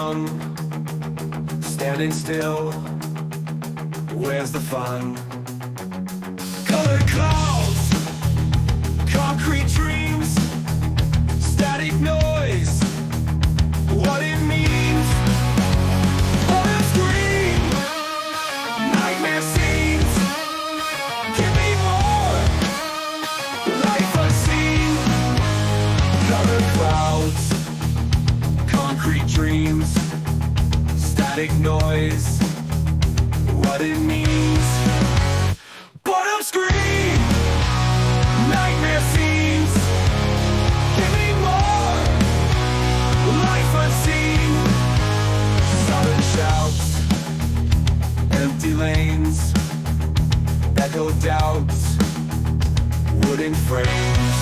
numb, standing still. Where's the fun? Colored clouds, concrete dreams, static noise, what it means. On a screen, nightmare scenes. Give me more, life unseen. Colored clouds, concrete dreams, static noise, what it means. Boredom scream, nightmare scenes. Give me more, life unseen. Sudden shouts, empty lanes, echo doubts, wooden frames.